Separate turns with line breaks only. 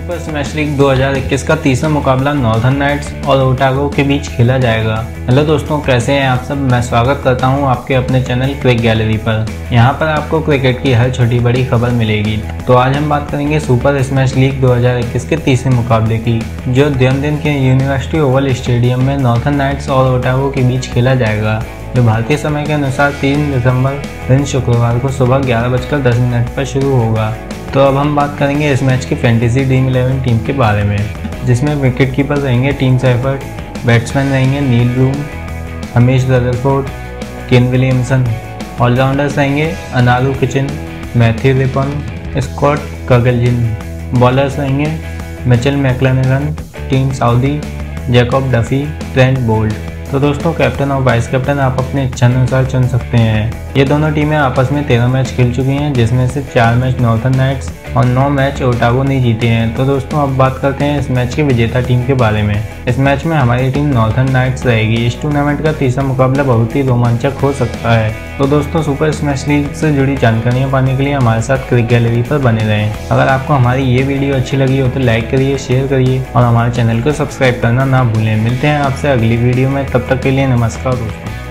Super smash league 2021 का तीसरा मुकाबला नॉर्दर्न नाइट्स और ओटागो के बीच खेला जाएगा। हेलो दोस्तों, कैसे हैं आप सब। मैं स्वागत करता हूं आपके अपने चैनल क्रिक गैलरी पर। यहां पर आपको क्रिकेट की हर छोटी बड़ी खबर मिलेगी। तो आज हम बात करेंगे सुपर स्मैश लीग 2021 के तीसरे मुकाबले की, जो दिन के यूनिवर्सिटी ओवल स्टेडियम में नॉर्दर्न नाइट्स और ओटागो के बीच खेला जाएगा, जो भारतीय समय के अनुसार 3 दिसंबर दिन शुक्रवार को सुबह 11:10 पर शुरू होगा। तो अब हम बात करेंगे इस मैच की फैंटेसी ड्रीम 11 टीम के बारे में, जिसमें विकेट कीपर रहेंगे टीम सैफर्ड, बैट्समैन रहेंगे Neil Broom, Hamish Rutherford, Kane Williamson, allrounders रहेंगे Anaru Kitchen, Matthew Rippon, Scott Kuggeleijn, bowlers रहेंगे Mitchell McClenaghan, Tim Southee, Jacob Duffy, Trent Boult. तो दोस्तों, कैप्टन और वाइस कैप्टन आप अपने इच्छानुसार चुन सकते हैं। ये दोनों टीमें आपस में 13 मैच खेल चुकी हैं, जिसमें से 4 मैच नॉर्दर्न नाइट्स और 9 मैच ओटागो ने जीते हैं। तो दोस्तों, अब बात करते हैं इस मैच की विजेता टीम के बारे में। इस मैच में हमारी टीम नॉर्दर्न नाइट्स रहेगी। इस टूर्नामेंट का तीसरा मुकाबला बहुत ही रोमांचक हो सकता है। तो दोस्तों, सुपर स्मैश लीग से जुड़ी जानकारियाँ पाने के लिए हमारे साथ क्रिक गैलरी पर बने रहें। अगर आपको हमारी ये वीडियो अच्छी लगी हो तो लाइक करिए, शेयर करिए और हमारे चैनल को सब्सक्राइब करना ना भूलें। मिलते हैं आपसे अगली वीडियो में, तब तक के लिए नमस्कार दोस्तों।